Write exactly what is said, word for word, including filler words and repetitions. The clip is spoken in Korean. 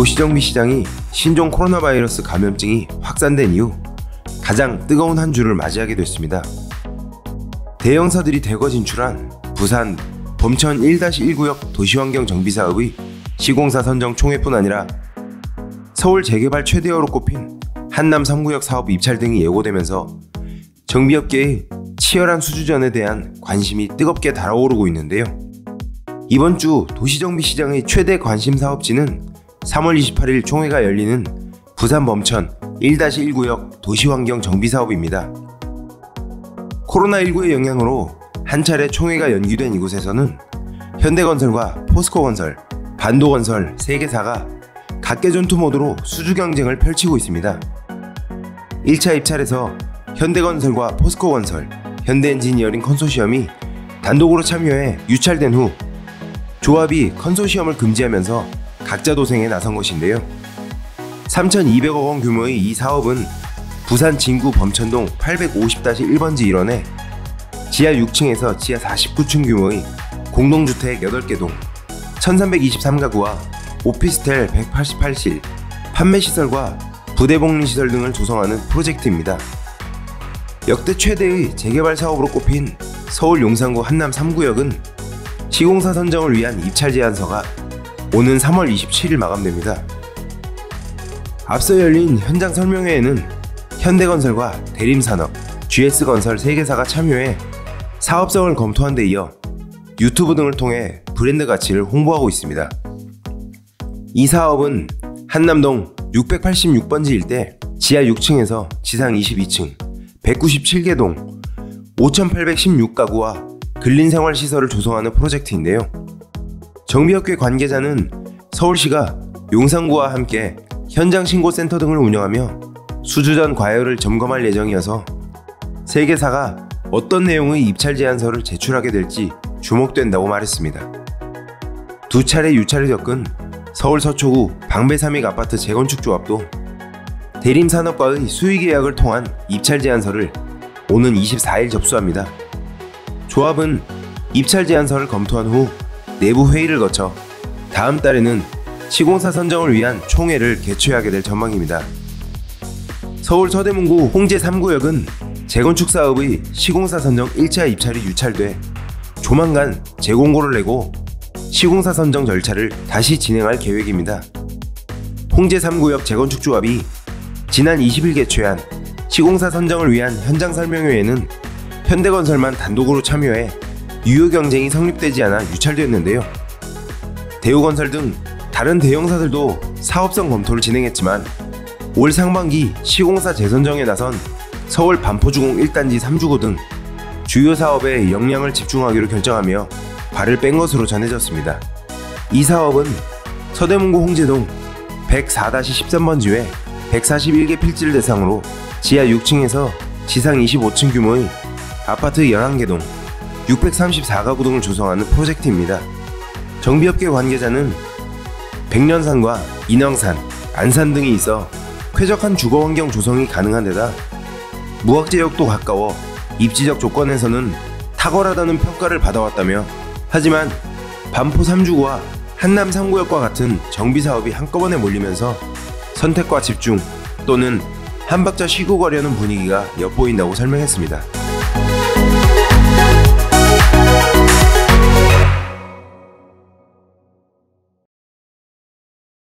도시정비 시장이 신종 코로나 바이러스 감염증이 확산된 이후 가장 뜨거운 한 주를 맞이하게 됐습니다. 대형사들이 대거 진출한 부산 범천 일 일 구역 도시환경 정비 사업의 시공사 선정 총회뿐 아니라 서울 재개발 최대어로 꼽힌 한남 삼 구역 사업 입찰 등이 예고되면서 정비업계의 치열한 수주전에 대한 관심이 뜨겁게 달아오르고 있는데요. 이번 주 도시정비 시장의 최대 관심 사업지는 삼월 이십팔일 총회가 열리는 부산 범천 일 일 구역 도시환경 정비 사업입니다. 코로나십구의 영향으로 한 차례 총회가 연기된 이곳에서는 현대건설과 포스코건설, 반도건설 세 개사가 각계 전투 모드로 수주 경쟁을 펼치고 있습니다. 일 차 입찰에서 현대건설과 포스코건설, 현대엔지니어링 컨소시엄이 단독으로 참여해 유찰된 후 조합이 컨소시엄을 금지하면서 각자 도생에 나선 것인데요. 삼천이백억 원 규모의 이 사업은 부산 진구 범천동 팔백오십 일 번지 일원에 지하 육 층에서 지하 사십구 층 규모의 공동주택 여덟 개 동, 천삼백이십삼 가구와 오피스텔 백팔십팔 실, 판매시설과 부대복리시설 등을 조성하는 프로젝트입니다. 역대 최대의 재개발 사업으로 꼽힌 서울 용산구 한남 삼 구역은 시공사 선정을 위한 입찰 제안서가 오는 삼월 이십칠일 마감됩니다. 앞서 열린 현장 설명회에는 현대건설과 대림산업, 지에스건설 세 개사가 참여해 사업성을 검토한 데 이어 유튜브 등을 통해 브랜드 가치를 홍보하고 있습니다. 이 사업은 한남동 육백팔십육 번지 일대 지하 육 층에서 지상 이십이 층, 백구십칠 개 동, 오천팔백십육 가구와 근린생활시설을 조성하는 프로젝트인데요. 정비업계 관계자는 서울시가 용산구와 함께 현장신고센터 등을 운영하며 수주전 과열을 점검할 예정이어서 세 개사가 어떤 내용의 입찰 제안서를 제출하게 될지 주목된다고 말했습니다. 두 차례 유찰을 겪은 서울 서초구 방배삼익 아파트 재건축 조합도 대림산업과의 수의계약을 통한 입찰 제안서를 오는 이십사일 접수합니다. 조합은 입찰 제안서를 검토한 후 내부 회의를 거쳐 다음 달에는 시공사 선정을 위한 총회를 개최하게 될 전망입니다. 서울 서대문구 홍제 삼 구역은 재건축 사업의 시공사 선정 일 차 입찰이 유찰돼 조만간 재공고를 내고 시공사 선정 절차를 다시 진행할 계획입니다. 홍제 삼 구역 재건축 조합이 지난 이십일 개최한 시공사 선정을 위한 현장 설명회에는 현대건설만 단독으로 참여해 유효 경쟁이 성립되지 않아 유찰되었는데요. 대우건설 등 다른 대형사들도 사업성 검토를 진행했지만 올 상반기 시공사 재선정에 나선 서울 반포주공 일 단지 삼 주구 등 주요 사업에 역량을 집중하기로 결정하며 발을 뺀 것으로 전해졌습니다. 이 사업은 서대문구 홍제동 백사 십삼 번지외 백사십일 개 필지를 대상으로 지하 육 층에서 지상 이십오 층 규모의 아파트 열한 개 동, 육백삼십사 가구 등을 조성하는 프로젝트입니다. 정비업계 관계자는 백년산과 인왕산, 안산 등이 있어 쾌적한 주거환경 조성이 가능한 데다 무학지역도 가까워 입지적 조건에서는 탁월하다는 평가를 받아왔다며 하지만 반포 삼 주구와 한남 삼 구역과 같은 정비사업이 한꺼번에 몰리면서 선택과 집중 또는 한 박자 쉬고 가려는 분위기가 엿보인다고 설명했습니다.